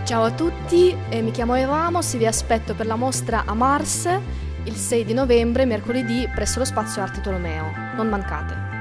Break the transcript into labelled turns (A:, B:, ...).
A: Ciao a tutti, mi chiamo E. Ramos e vi aspetto per la mostra a Mars il 6 di novembre, mercoledì, presso lo Spazio Arte Tolomeo. Non mancate!